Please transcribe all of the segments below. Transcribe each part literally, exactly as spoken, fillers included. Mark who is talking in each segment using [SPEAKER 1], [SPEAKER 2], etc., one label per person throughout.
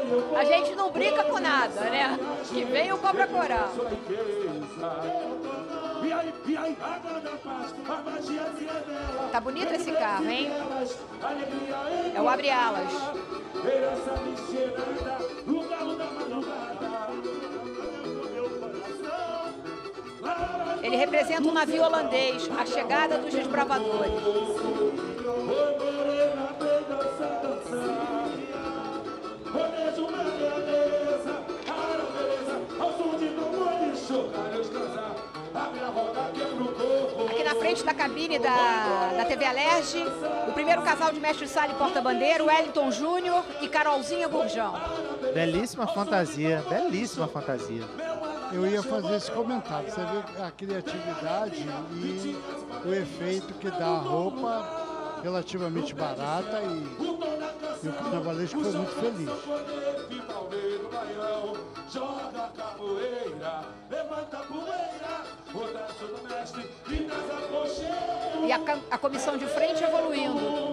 [SPEAKER 1] A gente não brinca com nada, né? Que vem o Cobra Coral. Tá bonito esse carro, hein? É o abre-alas. Ele representa um navio holandês, a chegada dos desbravadores. Aqui na frente da cabine da, da T V Alerj, o primeiro casal de mestre de sala e porta-bandeira, Wellington Júnior e Carolzinha Gurjão.
[SPEAKER 2] Belíssima fantasia, belíssima fantasia.
[SPEAKER 3] Eu ia fazer esse comentário, você vê a criatividade e o efeito que dá a roupa relativamente barata e, e o carnavalesco foi muito feliz.
[SPEAKER 1] E a, a comissão de frente evoluindo.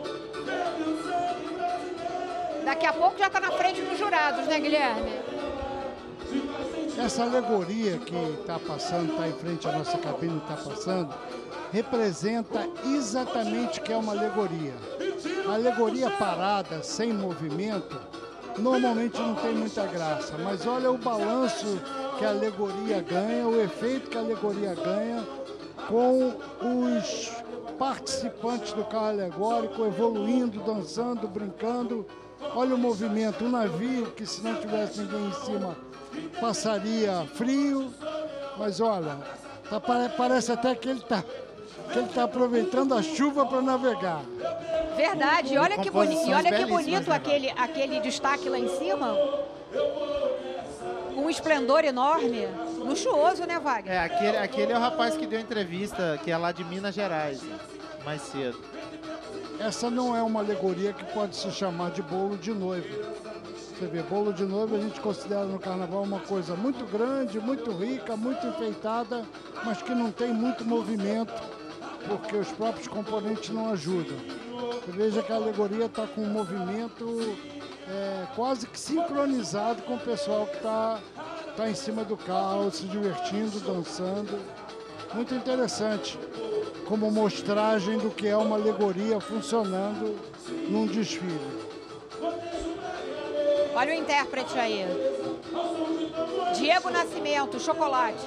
[SPEAKER 1] Daqui a pouco já está na frente dos jurados, né, Guilherme?
[SPEAKER 3] Essa alegoria que está passando, está em frente à nossa cabine, está passando, representa exatamente o que é uma alegoria. A alegoria parada, sem movimento, normalmente não tem muita graça, mas olha o balanço que a alegoria ganha, o efeito que a alegoria ganha com os participantes do carro alegórico evoluindo, dançando, brincando. Olha o movimento, um navio que se não tivesse ninguém em cima passaria frio, mas olha, tá, parece até que ele está que ele tá aproveitando a chuva para navegar.
[SPEAKER 1] Verdade, e olha que bonito, e olha que bonito aquele, aquele destaque lá em cima, com um esplendor enorme, luxuoso, né, Wagner?
[SPEAKER 2] É, aquele, aquele é o rapaz que deu entrevista, que é lá de Minas Gerais, mais cedo.
[SPEAKER 3] Essa não é uma alegoria que pode se chamar de bolo de noiva. Você vê, bolo de noiva a gente considera no carnaval uma coisa muito grande, muito rica, muito enfeitada, mas que não tem muito movimento, porque os próprios componentes não ajudam. Você veja que a alegoria está com um movimento é, quase que sincronizado com o pessoal que está tá em cima do carro, se divertindo, dançando. Muito interessante, como mostragem do que é uma alegoria funcionando num desfile.
[SPEAKER 1] Olha o intérprete aí. Diego Nascimento, Chocolate.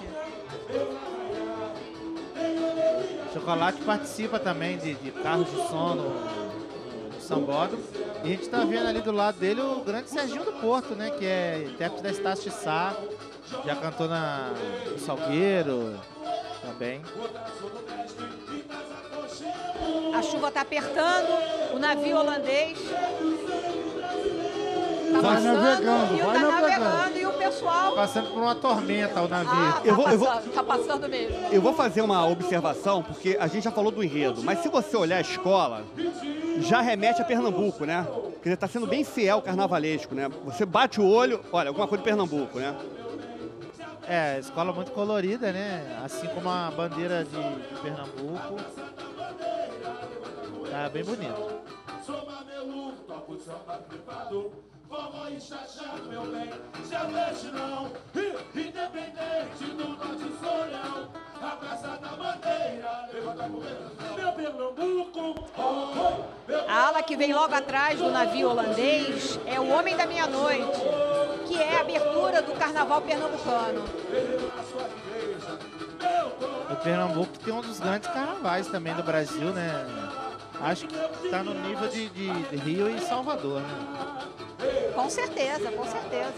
[SPEAKER 2] Chocolate participa também de, de carros de som no, no Sambódromo. E a gente está vendo ali do lado dele o grande Serginho do Porto, né? Que é intérprete da Estácio de Sá. Já cantou na, no Salgueiro também.
[SPEAKER 1] A chuva está apertando, o navio holandês tá
[SPEAKER 3] vai
[SPEAKER 1] passando,
[SPEAKER 3] navegando,
[SPEAKER 1] e
[SPEAKER 3] vai
[SPEAKER 1] tá
[SPEAKER 3] navegando.
[SPEAKER 1] navegando e o pessoal...
[SPEAKER 2] Passando por uma tormenta o navio.
[SPEAKER 1] Ah, tá,
[SPEAKER 4] Eu vou- eu vou-
[SPEAKER 1] passando, tá passando mesmo.
[SPEAKER 4] Eu vou fazer uma observação, porque a gente já falou do enredo, mas se você olhar a escola, já remete a Pernambuco, né? Quer dizer, tá sendo bem fiel carnavalesco, né? Você bate o olho, olha, alguma coisa de Pernambuco, né?
[SPEAKER 2] É, escola muito colorida, né? Assim como a bandeira de, de Pernambuco. Tá bem bonito.
[SPEAKER 1] A ala que vem logo atrás do navio holandês é o Homem da Meia-Noite, que é a abertura do carnaval pernambucano.
[SPEAKER 2] O Pernambuco tem um dos grandes carnavais também do Brasil, né? Acho que tá no nível de, de, de Rio e Salvador, né?
[SPEAKER 1] Com certeza, com certeza.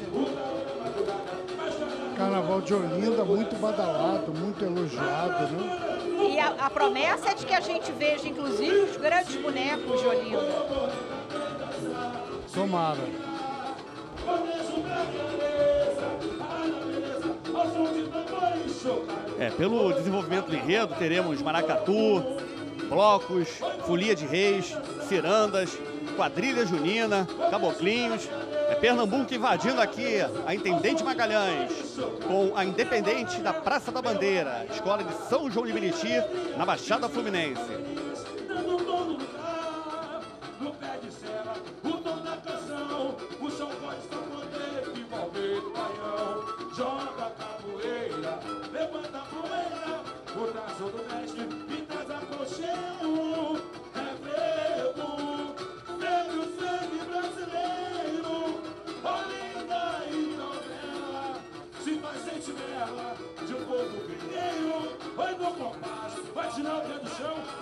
[SPEAKER 3] Carnaval de Olinda, muito badalado, muito elogiado, né?
[SPEAKER 1] E a, a promessa é de que a gente veja, inclusive, os grandes bonecos de Olinda.
[SPEAKER 3] Tomara.
[SPEAKER 4] É, pelo desenvolvimento do enredo, teremos maracatu, blocos, folia de reis, cirandas, quadrilha junina, caboclinhos. É Pernambuco invadindo aqui a Intendente Magalhães, com a Independente da Praça da Bandeira, Escola de São João de Meriti, na Baixada Fluminense.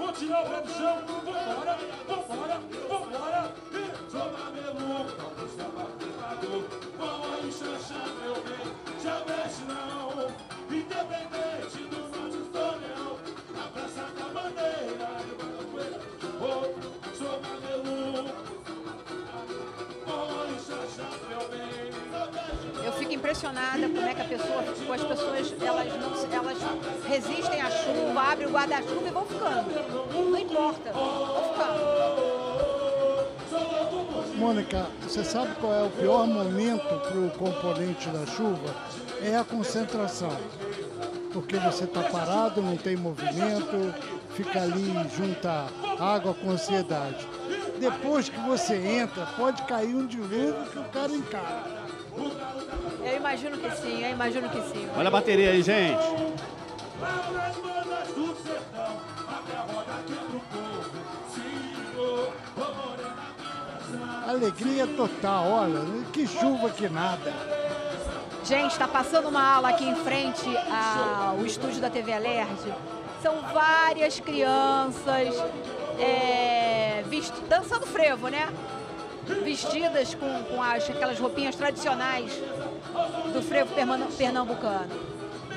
[SPEAKER 5] tirar o pé do chão, vambora, vambora, vambora. Sou mameluco, não custa papelado. Vou enxergar meu bem, já mexe não. Independente do nosso sonhão, na praça da bandeira, eu vou poeira. Oh, sou mameluco, vou enxergar meu bem.
[SPEAKER 1] Eu fico impressionada como é que a pessoa, como as pessoas, elas, não, elas resistem à chuva, abrem o guarda-chuva e vão ficando. Não importa, vão ficando.
[SPEAKER 3] Mônica, você sabe qual é o pior momento para o componente da chuva? É a concentração. Porque você está parado, não tem movimento, fica ali junta água com ansiedade. Depois que você entra, pode cair um dilúvio que o cara encara.
[SPEAKER 1] Eu imagino que sim, eu imagino que sim.
[SPEAKER 4] Olha a bateria aí, gente.
[SPEAKER 3] Alegria total, olha, que chuva que nada.
[SPEAKER 1] Gente, está passando uma aula aqui em frente ao estúdio da T V Alerj. São várias crianças é, vist... dançando frevo, né? Vestidas com, com as, aquelas roupinhas tradicionais do frevo pernambucano.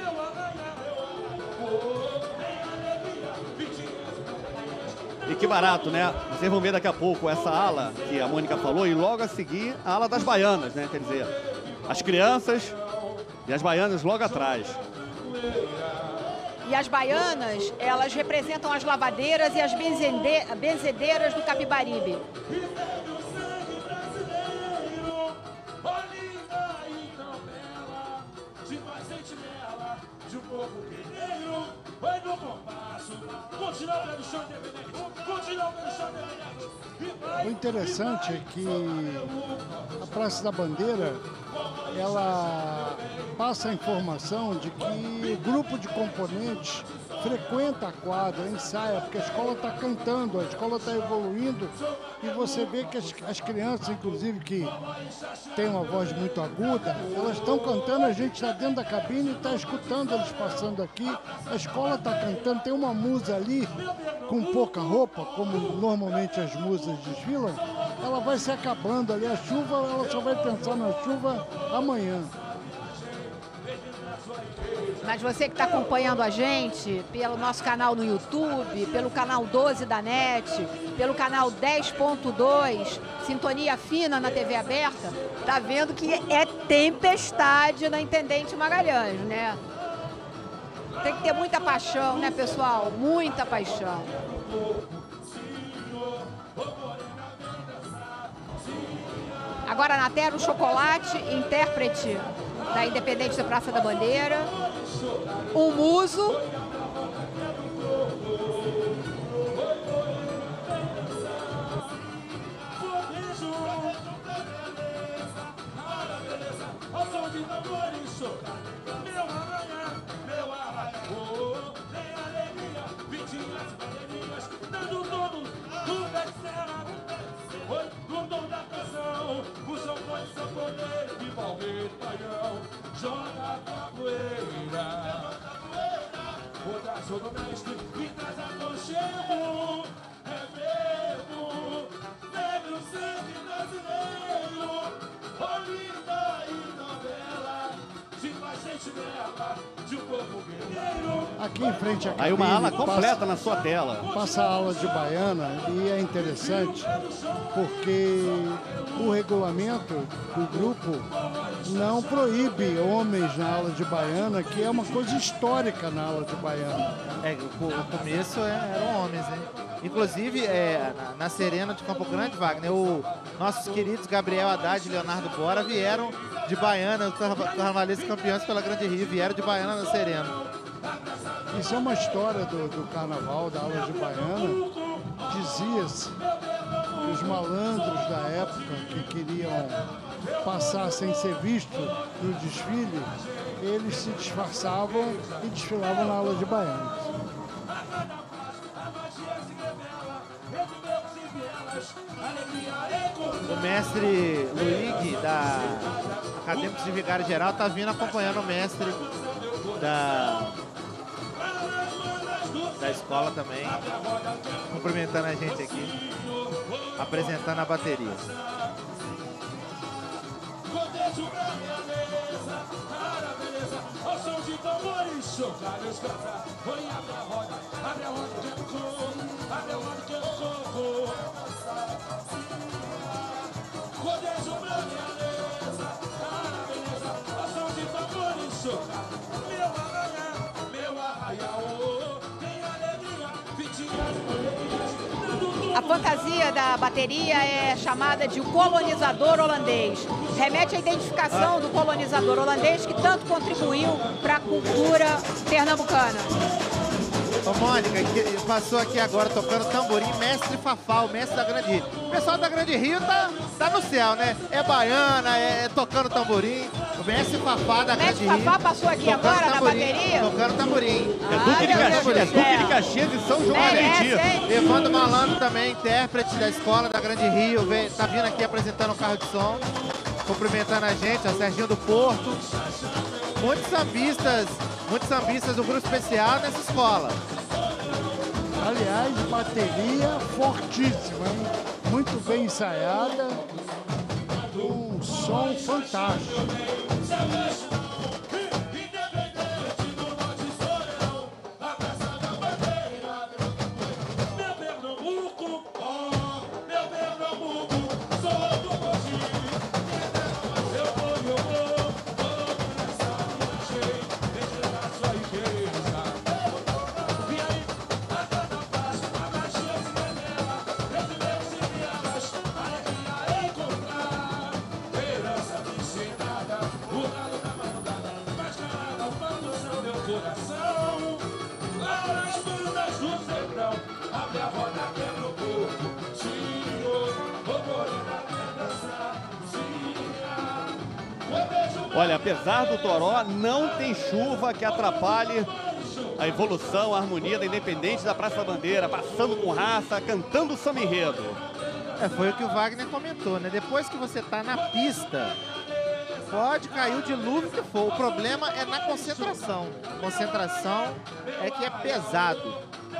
[SPEAKER 4] E que barato, né? Vocês vão ver daqui a pouco essa ala que a Mônica falou e logo a seguir a ala das baianas, né? Quer dizer, as crianças e as baianas logo atrás.
[SPEAKER 1] E as baianas, elas representam as lavadeiras e as benzende... benzedeiras do Capibaribe.
[SPEAKER 3] O interessante é que a Praça da Bandeira, ela passa a informação de que o grupo de componentes frequenta a quadra, ensaia, porque a escola está cantando, a escola está evoluindo e você vê que as, as crianças, inclusive, que têm uma voz muito aguda, elas estão cantando, a gente está dentro da cabine e está escutando eles passando aqui, a escola está cantando, tem uma musa ali com pouca roupa, como normalmente as musas desfilam, ela vai se acabando ali, a chuva, ela só vai pensar na chuva amanhã.
[SPEAKER 1] Mas você que está acompanhando a gente pelo nosso canal no YouTube, pelo canal doze da NET, pelo canal dez ponto dois, Sintonia Fina na T V aberta, tá vendo que é tempestade na Intendente Magalhães, né? Tem que ter muita paixão, né, pessoal? Muita paixão. Agora na tela o Chocolate, intérprete da Independente da Praça da Bandeira. O Muso.
[SPEAKER 5] Joga capoeira, o braço do mestre me traz aconchego, é mesmo, negro sangue brasileiro, olinda e novela, de mais gente bela, de um povo guerreiro.
[SPEAKER 3] Aqui em frente à cabine,
[SPEAKER 4] Aí uma ala completa
[SPEAKER 3] passa,
[SPEAKER 4] na sua tela.
[SPEAKER 3] Passa a aula de baiana e é interessante porque o regulamento do grupo não proíbe homens na aula de baiana, que é uma coisa histórica na aula de baiana.
[SPEAKER 2] É, o, o começo é, eram homens, né? Inclusive, é, na, na Serena de Campo Grande, Wagner, o, nossos queridos Gabriel Haddad e Leonardo Bora vieram de baiana, os carnavalistas campeões pela Grande Rio, vieram de baiana na Serena.
[SPEAKER 3] Isso é uma história do, do carnaval, da aula de baiana. Dizia-se que os malandros da época que queriam passar sem ser visto no desfile, eles se disfarçavam e desfilavam na aula de baiana.
[SPEAKER 2] O mestre Luigi, da Acadêmicos de Vigário Geral, está vindo acompanhando o mestre da da escola também, cumprimentando a gente aqui, apresentando a bateria.
[SPEAKER 1] A fantasia da bateria é chamada de colonizador holandês. Remete à identificação do colonizador holandês que tanto contribuiu para a cultura pernambucana.
[SPEAKER 2] Ô, Mônica, que passou aqui agora tocando tamborim, mestre Fafá, o mestre da Grande Rio. O pessoal da Grande Rio tá, tá no céu, né? É baiana, é, é tocando tamborim. O mestre Fafá da Grande Rio.
[SPEAKER 1] O mestre Fafá passou aqui agora na bateria?
[SPEAKER 2] Tocando tamborim.
[SPEAKER 4] É Duque de Caxias, é Duque de Caxias e São João da Meriti.
[SPEAKER 2] Evandro Malandro também, intérprete da escola da Grande Rio, vem, tá vindo aqui apresentando o carro de som, cumprimentando a gente, ó, Serginho do Porto. Muitos sambistas, muitos sambistas do grupo especial nessa escola.
[SPEAKER 3] Aliás, bateria fortíssima, hein? Muito bem ensaiada, um som fantástico.
[SPEAKER 4] Olha, apesar do Toró, não tem chuva que atrapalhe a evolução, a harmonia da Independente da Praça da Bandeira, passando com raça, cantando o samba enredo.
[SPEAKER 2] É, foi o que o Wagner comentou, né? Depois que você tá na pista, pode cair o dilúvio que for. O problema é na concentração. Concentração é que é pesado.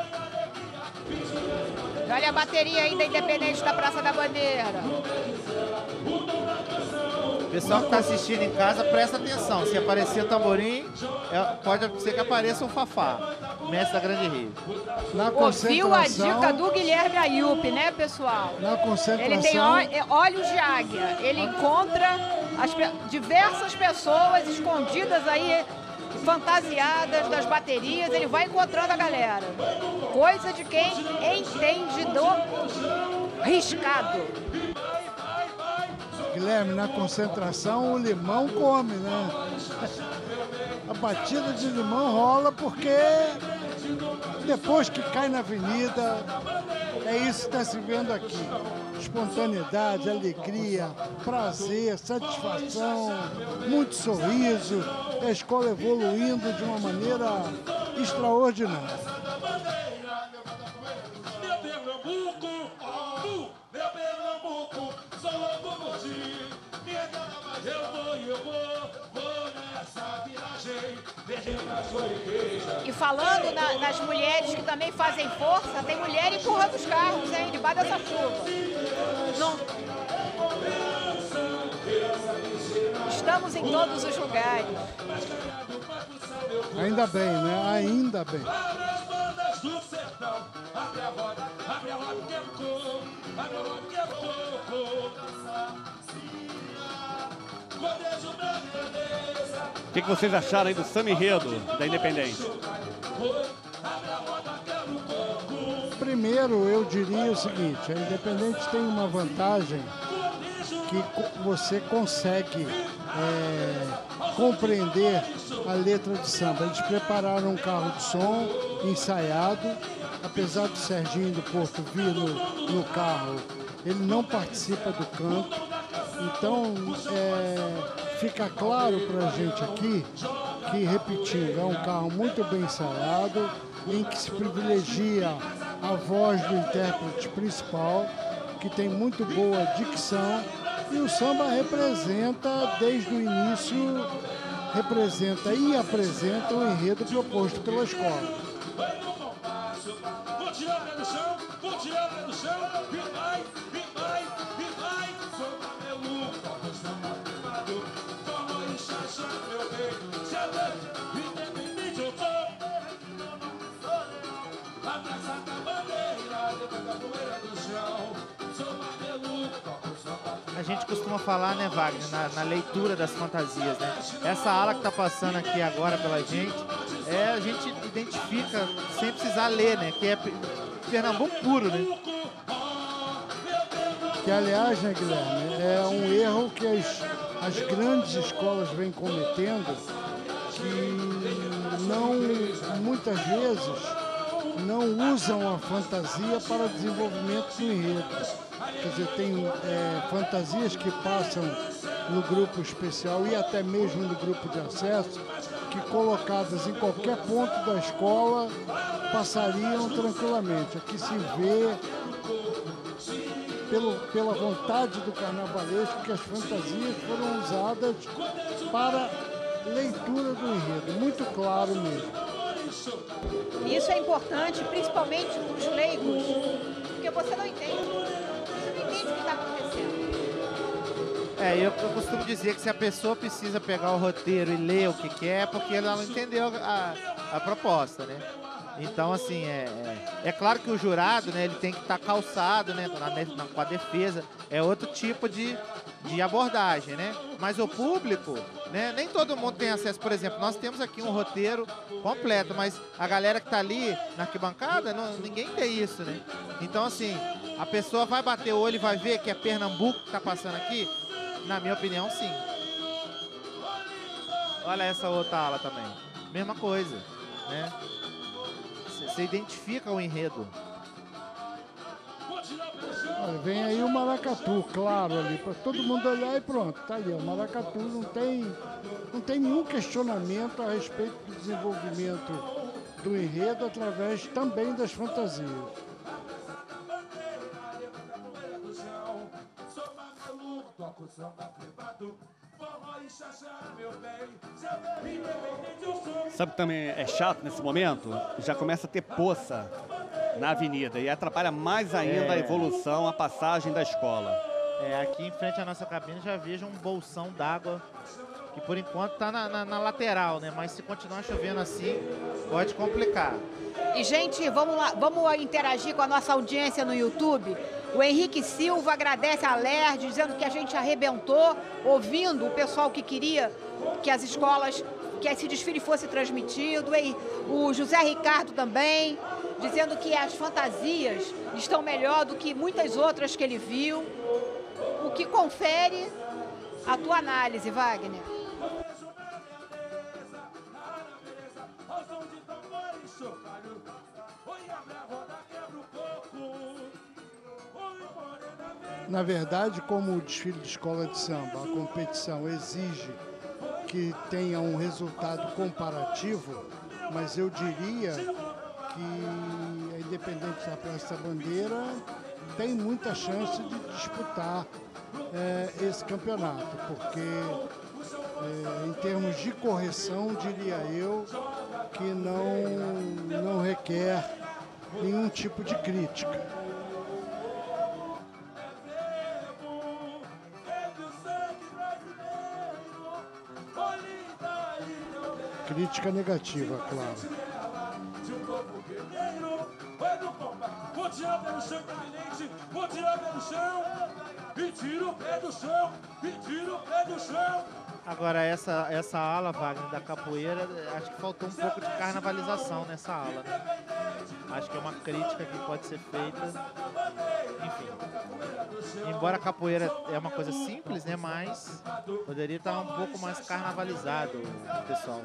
[SPEAKER 1] Olha a bateria aí da Independente da Praça da Bandeira.
[SPEAKER 2] O pessoal que está assistindo em casa, presta atenção. Se aparecer o tamborim, é, pode ser que apareça o Fafá, mestre da Grande Rio.
[SPEAKER 3] Na
[SPEAKER 1] Ouviu a dica do Guilherme Ayup, né, pessoal?
[SPEAKER 3] Na concentração...
[SPEAKER 1] Ele tem olhos de águia. Ele encontra as pe diversas pessoas escondidas aí, fantasiadas das baterias. Ele vai encontrando a galera. Coisa de quem entende do riscado.
[SPEAKER 3] Guilherme, na concentração o limão come, né? A batida de limão rola porque depois que cai na avenida, é isso que está se vendo aqui. Espontaneidade, alegria, prazer, satisfação, muito sorriso, a escola evoluindo de uma maneira extraordinária.
[SPEAKER 1] E falando na, nas mulheres que também fazem força, tem mulher empurrando os carros, hein, debaixo dessa chuva. Não... Estamos em todos os lugares.
[SPEAKER 3] Ainda bem, né? Ainda bem.
[SPEAKER 4] O que, que vocês acharam aí do samba enredo da Independente?
[SPEAKER 3] Primeiro, eu diria o seguinte, a Independente tem uma vantagem que você consegue é, compreender a letra de samba. Eles prepararam um carro de som ensaiado, apesar do Serginho do Porto vir no, no carro, ele não participa do canto. Então, é, fica claro para a gente aqui que, repetindo, é um carro muito bem ensaiado, em que se privilegia a voz do intérprete principal, que tem muito boa dicção, e o samba representa, desde o início, representa e apresenta o enredo proposto pela escola.
[SPEAKER 5] tirar o pé do chão, vou tirar o pé do chão, e vai, e vai, e vai. Sou mameluco, toco o samba privado, vamos enxachar, meu bem. Independente eu sou, abraçar a bandeira, depois da poeira do chão. Sou mameluco, toco o samba privado.
[SPEAKER 2] A gente costuma falar, né, Wagner, na, na leitura das fantasias, né? Essa ala que tá passando aqui agora pela gente, é, a gente identifica sem precisar ler, né? Que é Pernambuco puro, né?
[SPEAKER 3] Que, aliás, né, Guilherme, é um erro que as, as grandes escolas vêm cometendo, que não, muitas vezes, não usam a fantasia para desenvolvimento do enredo. Quer dizer, tem é, fantasias que passam no grupo especial e até mesmo no grupo de acesso, que colocadas em qualquer ponto da escola passariam tranquilamente. Aqui se vê, pelo, pela vontade do carnavalesco, que as fantasias foram usadas para leitura do enredo, muito claro mesmo.
[SPEAKER 1] Isso é importante, principalmente para os leigos, porque você não entende. Você não entende o que está acontecendo.
[SPEAKER 2] É, eu, eu costumo dizer que se a pessoa precisa pegar o roteiro e ler o que quer, é porque ela não entendeu a, a proposta, né? Então, assim, é, é, é claro que o jurado, né, ele tem que estar calçado, né, na, na, com a defesa. É outro tipo de, de abordagem, né? Mas o público, né, nem todo mundo tem acesso. Por exemplo, nós temos aqui um roteiro completo, mas a galera que está ali na arquibancada, não, ninguém tem isso, né? Então, assim, a pessoa vai bater o olho e vai ver que é Pernambuco que está passando aqui? Na minha opinião, sim. Olha essa outra ala também. Mesma coisa, né? Você identifica o enredo.
[SPEAKER 3] Olha, vem aí o maracatu, claro, ali, para todo mundo olhar e pronto, tá ali. O maracatu não tem, não tem nenhum questionamento a respeito do desenvolvimento do enredo através também das fantasias.
[SPEAKER 4] Sabe que também é chato nesse momento? Já começa a ter poça na avenida e atrapalha mais ainda
[SPEAKER 2] É.
[SPEAKER 4] a evolução, a passagem da escola.
[SPEAKER 2] É, aqui em frente à nossa cabine já vejo um bolsão d'água que por enquanto tá na, na, na lateral, né? Mas se continuar chovendo assim, pode complicar.
[SPEAKER 1] E, gente, vamos lá, vamos interagir com a nossa audiência no YouTube. O Henrique Silva agradece a Lerj, dizendo que a gente arrebentou, ouvindo o pessoal que queria que as escolas, que esse desfile fosse transmitido. E o José Ricardo também, dizendo que as fantasias estão melhor do que muitas outras que ele viu. O que confere a tua análise, Wagner.
[SPEAKER 3] Na verdade, como o desfile de escola de samba, a competição exige que tenha um resultado comparativo, mas eu diria que a Independente da Praça da Bandeira tem muita chance de disputar é, esse campeonato, porque é, em termos de correção, diria eu, que não, não requer nenhum tipo de crítica. Crítica negativa, claro.
[SPEAKER 5] Vou tirar pelo chão, Independente, vou tirar pelo chão, e tiro o pé do chão, e tiro o pé do chão.
[SPEAKER 2] Agora, essa, essa ala, Wagner, da capoeira, acho que faltou um pouco de carnavalização nessa ala, né? Acho que é uma crítica que pode ser feita. Enfim. Embora a capoeira é uma coisa simples, né? Mas poderia estar um pouco mais carnavalizado, pessoal.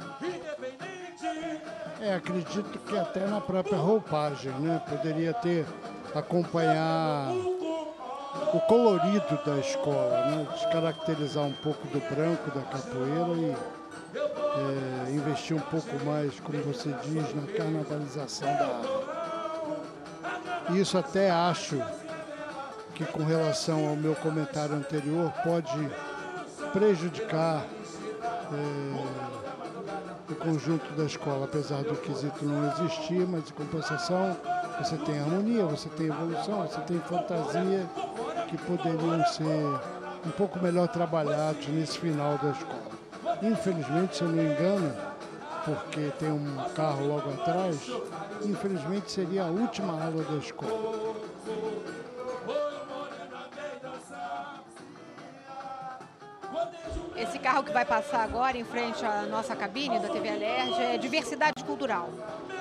[SPEAKER 3] É, acredito que até na própria roupagem, né? Poderia ter, acompanhar o colorido da escola, né? Descaracterizar um pouco do branco da capoeira e é, investir um pouco mais, como você diz, na carnavalização da ala. Isso até acho que, com relação ao meu comentário anterior, pode prejudicar é, o conjunto da escola, apesar do quesito não existir, mas em compensação você tem harmonia, você tem evolução, você tem fantasia que poderiam ser um pouco melhor trabalhados nesse final da escola. Infelizmente, se eu não me engano, porque tem um carro logo atrás, infelizmente seria a última aula da escola.
[SPEAKER 1] Esse carro que vai passar agora em frente à nossa cabine da T V Alerj é diversidade cultural.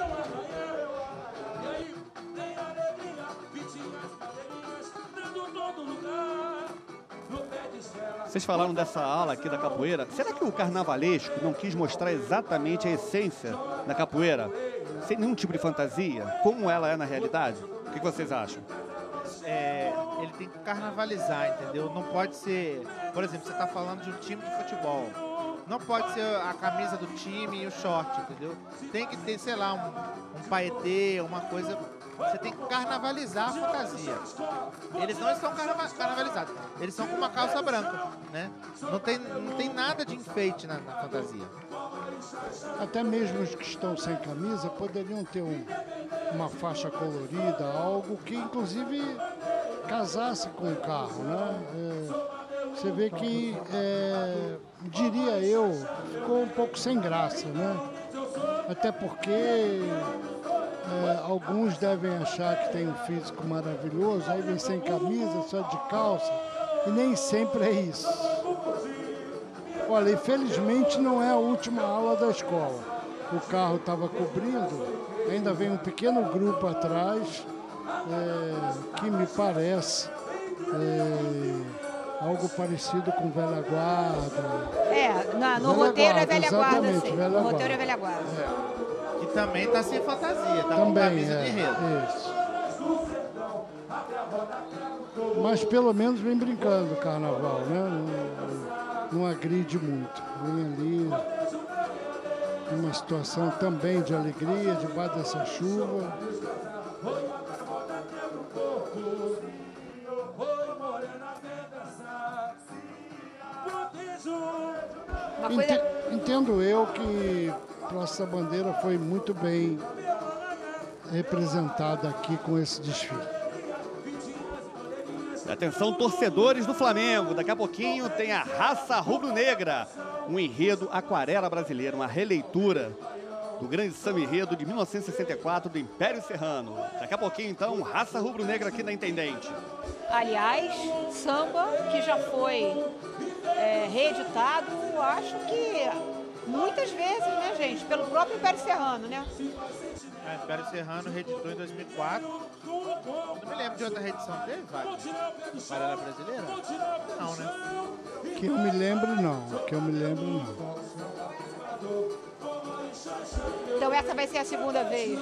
[SPEAKER 4] Vocês falaram dessa ala aqui da capoeira. Será que o carnavalesco não quis mostrar exatamente a essência da capoeira, sem nenhum tipo de fantasia, como ela é na realidade? O que vocês acham?
[SPEAKER 2] É, ele tem que carnavalizar, entendeu? Não pode ser... Por exemplo, você está falando de um time de futebol. Não pode ser a camisa do time e o short, entendeu? Tem que ter, sei lá, um, um paetê, uma coisa... Você tem que carnavalizar a fantasia. Eles não estão carnava carnavalizados. Eles estão com uma calça branca, né? Não tem, não tem nada de enfeite na, na fantasia.
[SPEAKER 3] Até mesmo os que estão sem camisa poderiam ter um, uma faixa colorida, algo que inclusive casasse com o carro, né? É, você vê que, é, diria eu, ficou um pouco sem graça, né? Até porque... É, alguns devem achar que tem um físico maravilhoso, aí vem sem camisa, só de calça, e nem sempre é isso. Olha, infelizmente não é a última aula da escola. O carro estava cobrindo, ainda vem um pequeno grupo atrás, é, que me parece é, algo parecido com velha guarda.
[SPEAKER 1] É, na, no
[SPEAKER 3] velha
[SPEAKER 1] roteiro
[SPEAKER 3] guarda,
[SPEAKER 1] é velha guarda,
[SPEAKER 3] exatamente,
[SPEAKER 1] sim.
[SPEAKER 3] velha
[SPEAKER 1] No roteiro
[SPEAKER 3] guarda.
[SPEAKER 1] é velha guarda.
[SPEAKER 3] É.
[SPEAKER 2] Que também está sem fantasia, tá com
[SPEAKER 3] Também,
[SPEAKER 2] camisa
[SPEAKER 3] é,
[SPEAKER 2] de enredo.
[SPEAKER 3] isso. Mas pelo menos vem brincando o carnaval, né? Não, não agride muito. Vem ali uma situação também de alegria, debaixo dessa chuva.
[SPEAKER 1] Uma coisa...
[SPEAKER 3] Ente- Entendo eu que Praça da Bandeira foi muito bem representada aqui com esse desfile.
[SPEAKER 4] Atenção, torcedores do Flamengo. Daqui a pouquinho tem a Raça Rubro-Negra. Um enredo aquarela brasileiro, uma releitura do grande samba enredo de mil novecentos e sessenta e quatro do Império Serrano. Daqui a pouquinho, então, Raça Rubro-Negra aqui na Intendente.
[SPEAKER 1] Aliás, samba que já foi é, reeditado, acho que muitas vezes, né, gente? Pelo próprio Império Serrano, né?
[SPEAKER 2] É, Império Serrano reeditou em dois mil e quatro. Não me lembro de outra reedição teve, Wagner? Aquarela brasileira? Não, né?
[SPEAKER 3] Que eu me lembro, não. Que eu me lembro, não.
[SPEAKER 1] Então essa vai ser a segunda vez.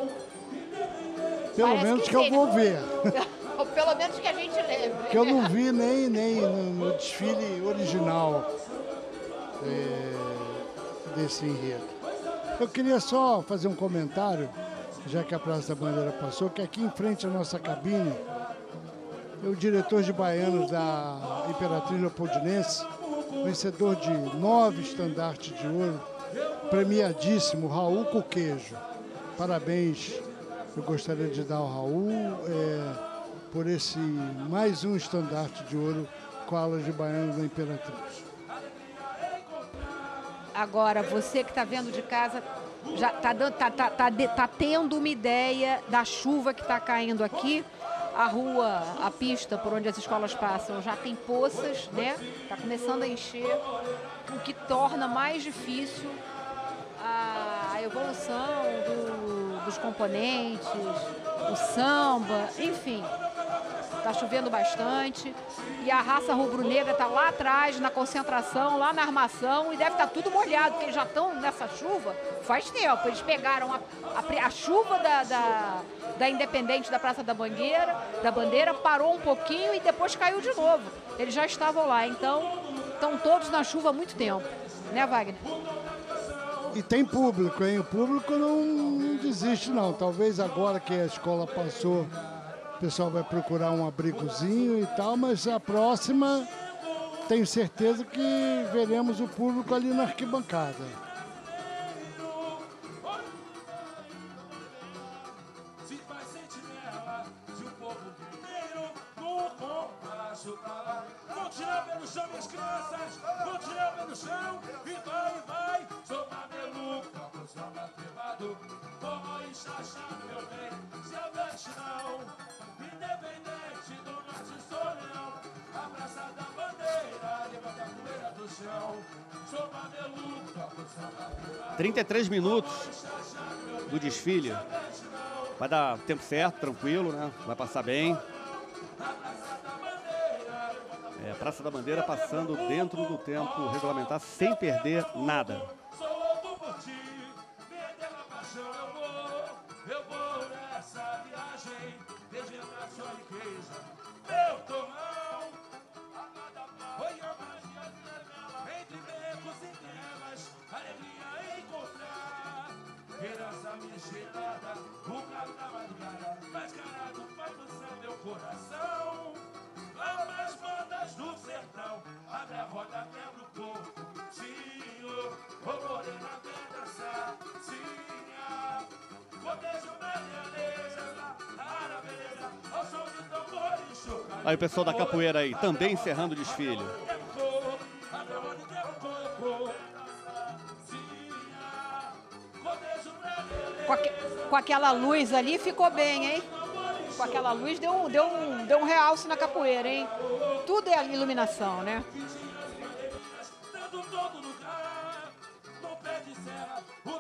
[SPEAKER 3] Pelo
[SPEAKER 1] Parece
[SPEAKER 3] menos
[SPEAKER 1] que
[SPEAKER 3] que eu
[SPEAKER 1] sim.
[SPEAKER 3] vou ver.
[SPEAKER 1] Ou pelo menos que a gente lembre.
[SPEAKER 3] Que eu não vi nem, nem no, no desfile original é, desse enredo. Eu queria só fazer um comentário, já que a Praça da Bandeira passou, que aqui em frente à nossa cabine, o diretor de baianos da Imperatriz Leopoldinense, vencedor de nove estandartes de ouro, premiadíssimo, Raul Coquejo. Parabéns, eu gostaria de dar ao Raul é, por esse mais um estandarte de ouro com a ala de baianos da Imperatriz.
[SPEAKER 1] Agora, você que está vendo de casa, já está tá, tá, tá, tá tendo uma ideia da chuva que está caindo aqui. A rua, a pista por onde as escolas passam já tem poças, né? Está começando a encher, o que torna mais difícil a evolução do, dos componentes, o samba, enfim. Está chovendo bastante e a Raça Rubro-Negra está lá atrás, na concentração, lá na armação, e deve estar tudo molhado, porque eles já estão nessa chuva faz tempo. Eles pegaram a, a, a chuva da, da, da Independente da Praça da Bandeira, da Bandeira, parou um pouquinho e depois caiu de novo. Eles já estavam lá, então estão todos na chuva há muito tempo. Né, Wagner?
[SPEAKER 3] E tem público, hein? O público não, não desiste, não. Talvez agora que a escola passou, o pessoal vai procurar um abrigozinho e tal, mas a próxima, tenho certeza que veremos o público ali na arquibancada.
[SPEAKER 4] trinta e três minutos do desfile. Vai dar tempo certo, tranquilo, né? Vai passar bem. É, Praça da Bandeira passando dentro do tempo regulamentar sem perder nada.
[SPEAKER 5] Herança misturada, o carro da madrugada, mascarado faz dançar meu coração. Lá nas bandas do sertão, abre a roda, quebra o corpo. Senhor, ô morena, vem dançar. Sinha, cotejo na realeza, a beleza, ao som de tambores chocando.
[SPEAKER 4] Aí o pessoal da capoeira aí, também encerrando o desfile.
[SPEAKER 5] Abre a roda e quebra o corpo.
[SPEAKER 1] Com, aque, com aquela luz ali ficou bem, hein? Com aquela luz deu, um- deu, um, deu um realce na capoeira, hein? Tudo é iluminação, né?
[SPEAKER 5] Dando todo lugar, no pé de serra, o